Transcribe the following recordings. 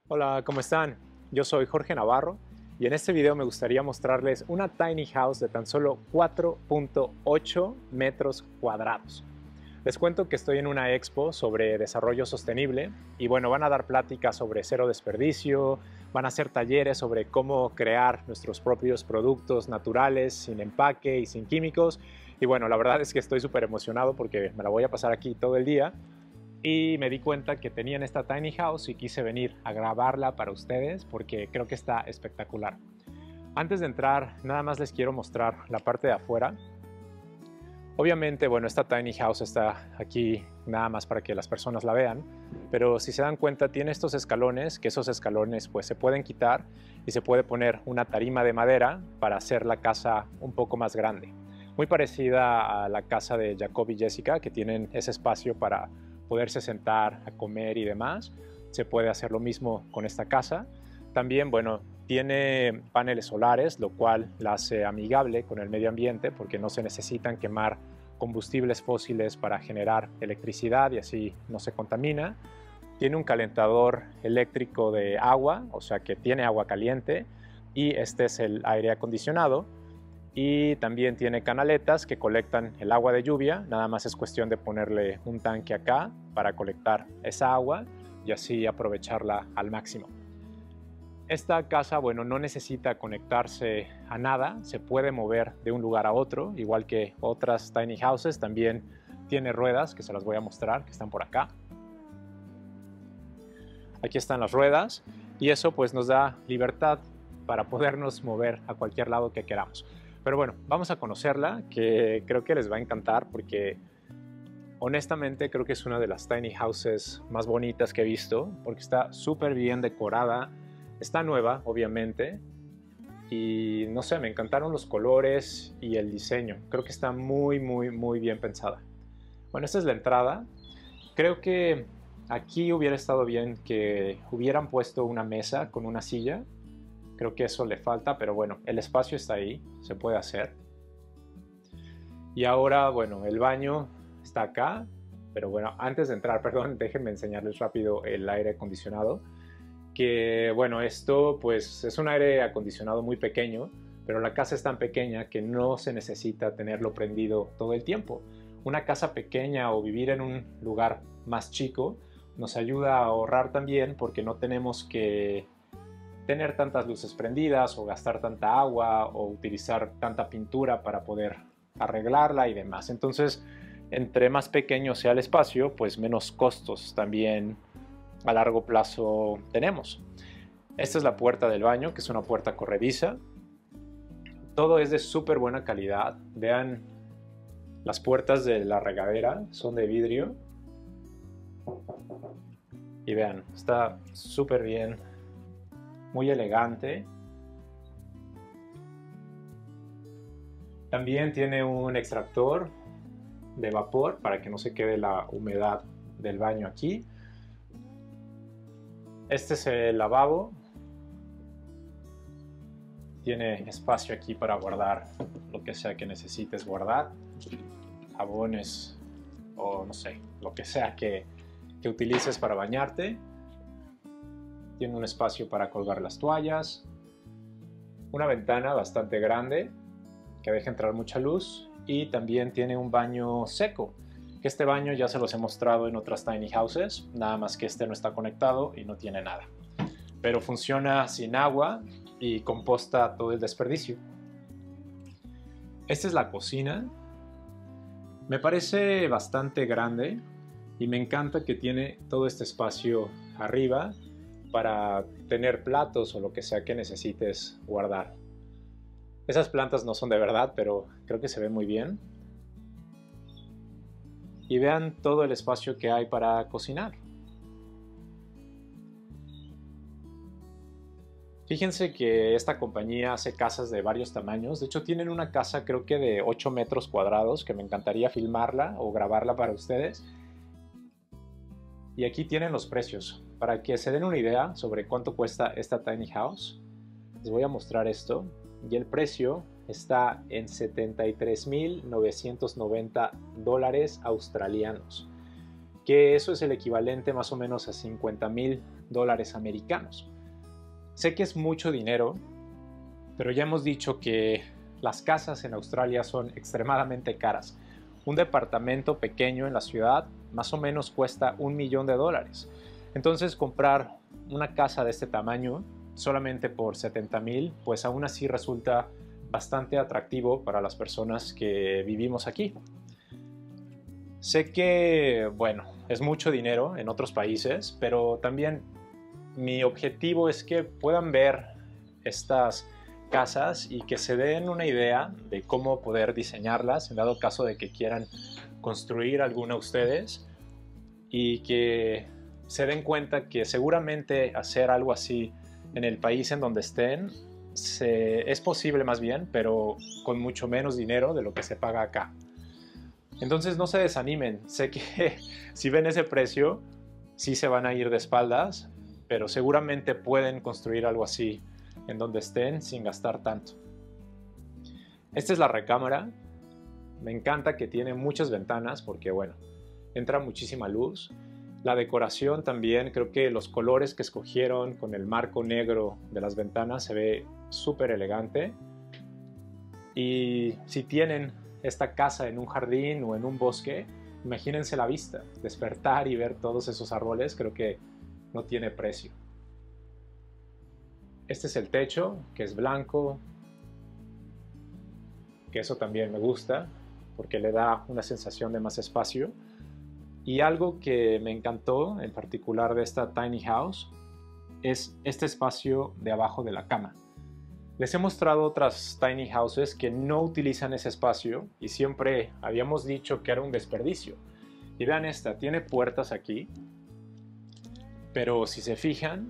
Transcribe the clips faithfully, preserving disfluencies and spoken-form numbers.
Hola, ¿cómo están? Yo soy Jorge Navarro y en este video me gustaría mostrarles una tiny house de tan solo cuatro punto ocho metros cuadrados. Les cuento que estoy en una expo sobre desarrollo sostenible y bueno, van a dar pláticas sobre cero desperdicio, van a hacer talleres sobre cómo crear nuestros propios productos naturales, sin empaque y sin químicos. Y bueno, la verdad es que estoy súper emocionado porque me la voy a pasar aquí todo el día. Y me di cuenta que tenían esta tiny house y quise venir a grabarla para ustedes porque creo que está espectacular. Antes de entrar, nada más les quiero mostrar la parte de afuera. Obviamente, bueno, esta tiny house está aquí nada más para que las personas la vean, pero si se dan cuenta tiene estos escalones, que esos escalones pues se pueden quitar y se puede poner una tarima de madera para hacer la casa un poco más grande. Muy parecida a la casa de Jacob y Jessica, que tienen ese espacio para poderse sentar a comer y demás. Se puede hacer lo mismo con esta casa. También, bueno, tiene paneles solares, lo cual la hace amigable con el medio ambiente porque no se necesitan quemar combustibles fósiles para generar electricidad y así no se contamina. Tiene un calentador eléctrico de agua, o sea que tiene agua caliente, y este es el aire acondicionado. Y también tiene canaletas que colectan el agua de lluvia, nada más es cuestión de ponerle un tanque acá para colectar esa agua y así aprovecharla al máximo. Esta casa, bueno, no necesita conectarse a nada, se puede mover de un lugar a otro, igual que otras tiny houses. También tiene ruedas, que se las voy a mostrar, que están por acá. Aquí están las ruedas y eso pues nos da libertad para podernos mover a cualquier lado que queramos. Pero bueno, vamos a conocerla, que creo que les va a encantar porque honestamente creo que es una de las tiny houses más bonitas que he visto porque está súper bien decorada, está nueva obviamente y no sé, me encantaron los colores y el diseño, creo que está muy muy muy bien pensada. Bueno, esta es la entrada. Creo que aquí hubiera estado bien que hubieran puesto una mesa con una silla. Creo que eso le falta, pero bueno, el espacio está ahí, se puede hacer. Y ahora, bueno, el baño está acá, pero bueno, antes de entrar, perdón, déjenme enseñarles rápido el aire acondicionado. Que bueno, esto pues es un aire acondicionado muy pequeño, pero la casa es tan pequeña que no se necesita tenerlo prendido todo el tiempo. Una casa pequeña o vivir en un lugar más chico nos ayuda a ahorrar también porque no tenemos que tener tantas luces prendidas o gastar tanta agua o utilizar tanta pintura para poder arreglarla y demás. Entonces, entre más pequeño sea el espacio, pues menos costos también a largo plazo tenemos. Esta es la puerta del baño, que es una puerta corrediza. Todo es de súper buena calidad. Vean, las puertas de la regadera son de vidrio. Y vean, está súper bien. Muy elegante. También tiene un extractor de vapor para que no se quede la humedad del baño aquí. Este es el lavabo. Tiene espacio aquí para guardar lo que sea que necesites guardar. Jabones o no sé, lo que sea que, que utilices para bañarte. Tiene un espacio para colgar las toallas, una ventana bastante grande que deja entrar mucha luz y también tiene un baño seco, que este baño ya se los he mostrado en otras tiny houses, nada más que este no está conectado y no tiene nada. Pero funciona sin agua y composta todo el desperdicio. Esta es la cocina. Me parece bastante grande y me encanta que tiene todo este espacio arriba para tener platos o lo que sea que necesites guardar. Esas plantas no son de verdad, pero creo que se ve muy bien. Y vean todo el espacio que hay para cocinar. Fíjense que esta compañía hace casas de varios tamaños. De hecho, tienen una casa creo que de ocho metros cuadrados que me encantaría filmarla o grabarla para ustedes. Y aquí tienen los precios. Para que se den una idea sobre cuánto cuesta esta tiny house, les voy a mostrar esto. Y el precio está en setenta y tres mil novecientos noventa dólares australianos. Que eso es el equivalente más o menos a cincuenta mil dólares americanos. Sé que es mucho dinero, pero ya hemos dicho que las casas en Australia son extremadamente caras. Un departamento pequeño en la ciudad más o menos cuesta un millón de dólares. Entonces comprar una casa de este tamaño solamente por setenta mil, pues aún así resulta bastante atractivo para las personas que vivimos aquí. Sé que, bueno, es mucho dinero en otros países, pero también mi objetivo es que puedan ver estas casas y que se den una idea de cómo poder diseñarlas en dado caso de que quieran construir alguna ustedes, y que se den cuenta que seguramente hacer algo así en el país en donde estén se, es posible más bien, pero con mucho menos dinero de lo que se paga acá. Entonces no se desanimen, sé que si ven ese precio sí se van a ir de espaldas, pero seguramente pueden construir algo así en donde estén sin gastar tanto. Esta es la recámara. Me encanta que tiene muchas ventanas porque, bueno, entra muchísima luz. La decoración también, creo que los colores que escogieron con el marco negro de las ventanas se ve súper elegante. Y si tienen esta casa en un jardín o en un bosque, imagínense la vista, despertar y ver todos esos árboles, creo que no tiene precio. Este es el techo, que es blanco, que eso también me gusta, porque le da una sensación de más espacio. Y algo que me encantó en particular de esta tiny house es este espacio de abajo de la cama. Les he mostrado otras tiny houses que no utilizan ese espacio y siempre habíamos dicho que era un desperdicio. Y vean esta, tiene puertas aquí, pero si se fijan,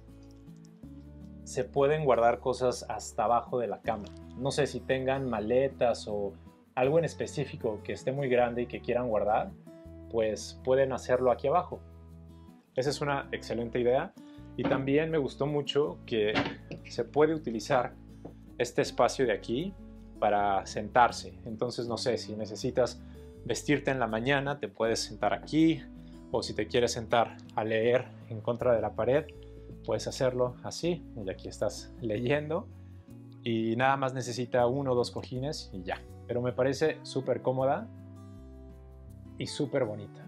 se pueden guardar cosas hasta abajo de la cama. No sé si tengan maletas o algo en específico que esté muy grande y que quieran guardar, pues pueden hacerlo aquí abajo. Esa es una excelente idea. Y también me gustó mucho que se puede utilizar este espacio de aquí para sentarse. Entonces, no sé, si necesitas vestirte en la mañana, te puedes sentar aquí, o si te quieres sentar a leer en contra de la pared, puedes hacerlo así, y aquí estás leyendo, y nada más necesita uno o dos cojines y ya. Pero me parece súper cómoda y súper bonita.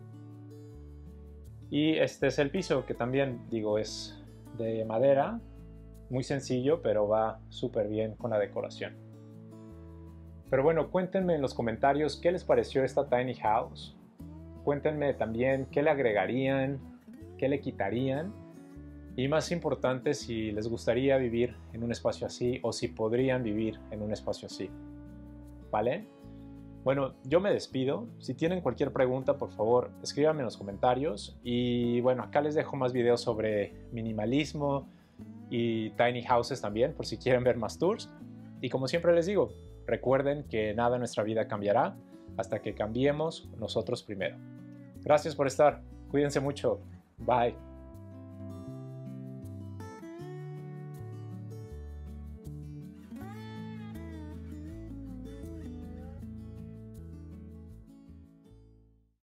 Y este es el piso, que también, digo, es de madera, muy sencillo, pero va súper bien con la decoración. Pero bueno, cuéntenme en los comentarios qué les pareció esta tiny house. Cuéntenme también qué le agregarían, qué le quitarían, y más importante, si les gustaría vivir en un espacio así o si podrían vivir en un espacio así. ¿Vale? Bueno, yo me despido. Si tienen cualquier pregunta, por favor, escríbanme en los comentarios. Y bueno, acá les dejo más videos sobre minimalismo y tiny houses también, por si quieren ver más tours. Y como siempre les digo, recuerden que nada en nuestra vida cambiará hasta que cambiemos nosotros primero. Gracias por estar. Cuídense mucho. Bye.